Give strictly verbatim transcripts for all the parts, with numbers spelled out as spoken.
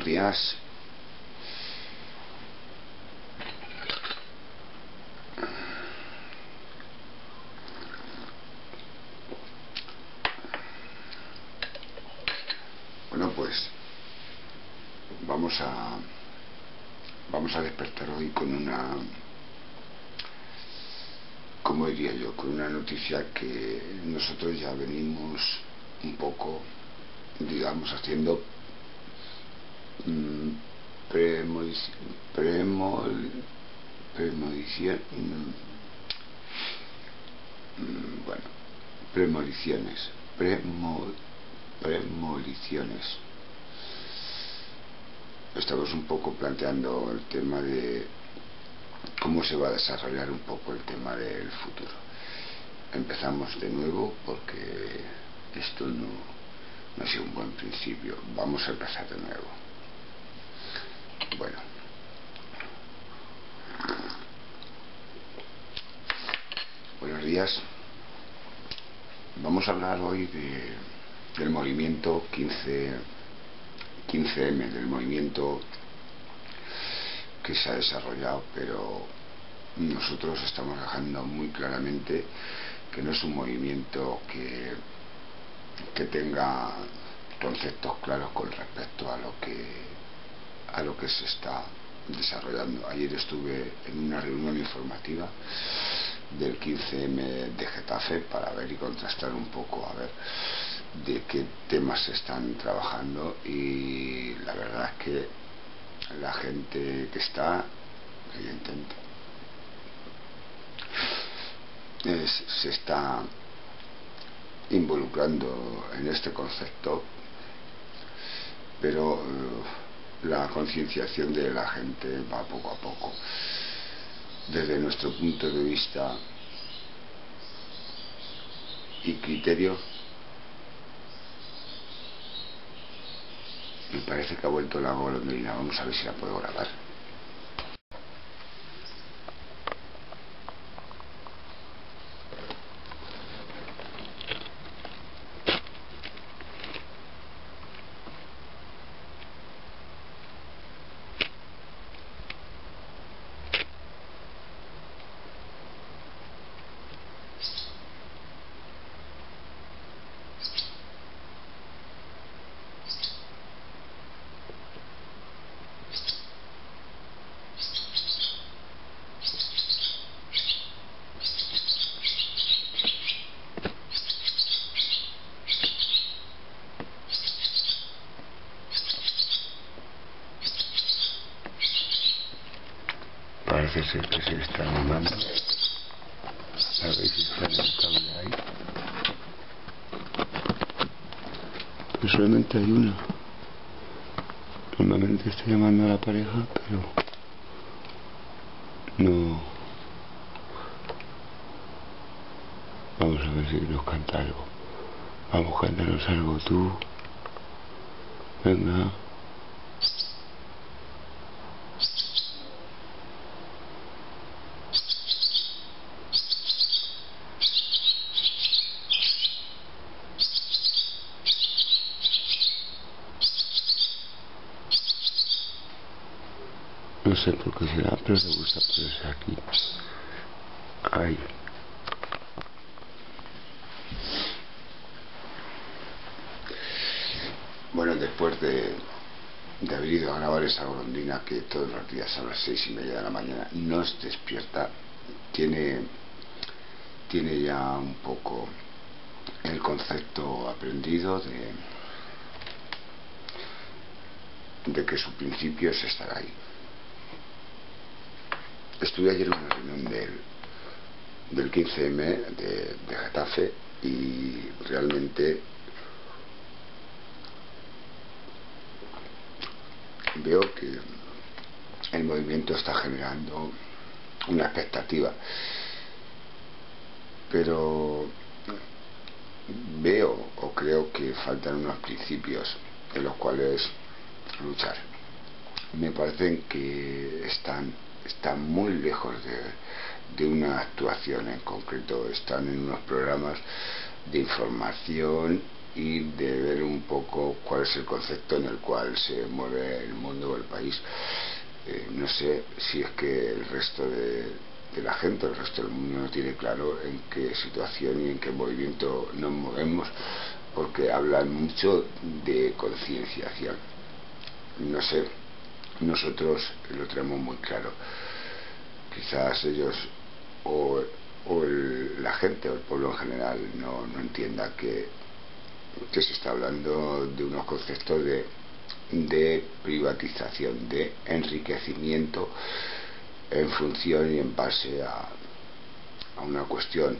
Buenos días. Bueno, pues vamos a vamos a despertar hoy con una, como diría yo, con una noticia que nosotros ya venimos un poco, digamos, haciendo mmm, premonición, premol, premonición, mmm, bueno, premoniciones, premol, premoniciones. Estamos un poco planteando el tema de cómo se va a desarrollar un poco el tema del futuro. Empezamos de nuevo porque esto no, no ha sido un buen principio. Vamos a empezar de nuevo. Bueno, buenos días. Vamos a hablar hoy de, del movimiento quince eme, del movimiento que se ha desarrollado, pero nosotros estamos dejando muy claramente que no es un movimiento que, que tenga conceptos claros con respecto a lo que a lo que se está desarrollando. Ayer estuve en una reunión informativa del quince eme de Getafe para ver y contrastar un poco a ver de qué temas se están trabajando, y la verdad es que la gente que está, evidentemente, es, se está involucrando en este concepto, pero uh, la concienciación de la gente va poco a poco. Desde nuestro punto de vista y criterio, me parece que ha vuelto la golondrina. Vamos a ver si la puedo grabar. Parece ser que se está animando. A ver si está en el cable ahí. Pero solamente hay una. Normalmente está llamando a la pareja, pero no. Vamos a ver si nos canta algo. Vamos, cántanos algo tú. Venga. No sé por qué será, pero le gusta ponerse aquí. Ahí. Bueno, después de, de haber ido a grabar esa golondrina que todos los días a las seis y media de la mañana nos despierta, tiene, tiene ya un poco el concepto aprendido de, de que su principio es estar ahí. Estuve ayer en una reunión del, del quince eme de, de Getafe, y realmente veo que el movimiento está generando una expectativa, pero veo o creo que faltan unos principios en los cuales luchar. Me parecen que están, están muy lejos de, de una actuación en concreto. Están en unos programas de información y de ver un poco cuál es el concepto en el cual se mueve el mundo o el país. Eh, no sé si es que el resto de, de la gente, el resto del mundo no tiene claro en qué situación y en qué movimiento nos movemos, porque hablan mucho de concienciación. No sé, nosotros lo tenemos muy claro. Quizás ellos o, o el, la gente o el pueblo en general no, no entienda que, que se está hablando de unos conceptos de, de privatización, de enriquecimiento en función y en base a, a una cuestión: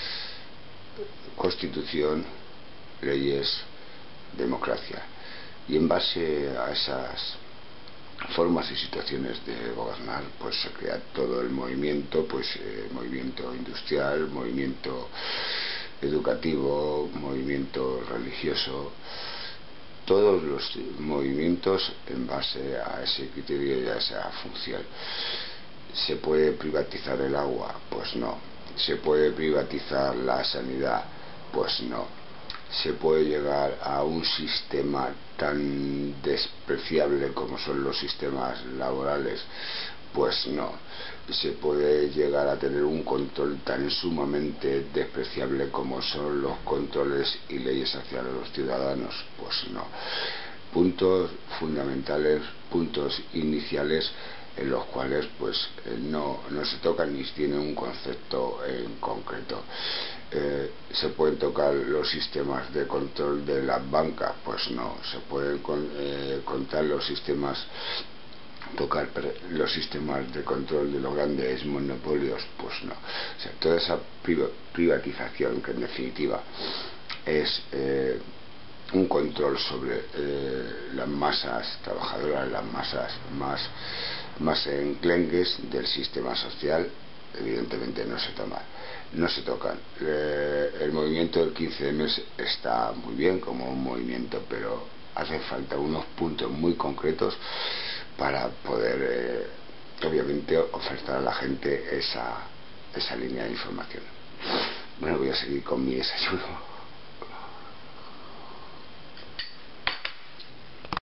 constitución, leyes, democracia. Y en base a esas formas y situaciones de gobernar, pues se crea todo el movimiento, pues eh, movimiento industrial, movimiento educativo, movimiento religioso, todos los movimientos en base a ese criterio y a esa función. ¿Se puede privatizar el agua? Pues no. ¿Se puede privatizar la sanidad? Pues no. ¿Se puede llegar a un sistema tan despreciable como son los sistemas laborales? Pues no. ¿Se puede llegar a tener un control tan sumamente despreciable como son los controles y leyes hacia los ciudadanos? Pues no. Puntos fundamentales, puntos iniciales en los cuales pues eh, no, no se tocan ni tienen un concepto en concreto. Eh, ¿Se pueden tocar los sistemas de control de las bancas? Pues no. ¿Se pueden con, eh, contar los sistemas tocar los sistemas de control de los grandes monopolios? Pues no. O sea, toda esa privatización, que en definitiva es eh, un control sobre eh, las masas trabajadoras, las masas más, más enclenques del sistema social, evidentemente no se toman, no se tocan. Eh, el movimiento del quince eme está muy bien como un movimiento, pero hace falta unos puntos muy concretos para poder eh, obviamente ofertar a la gente esa, esa línea de información. Bueno, voy a seguir con mi desayuno.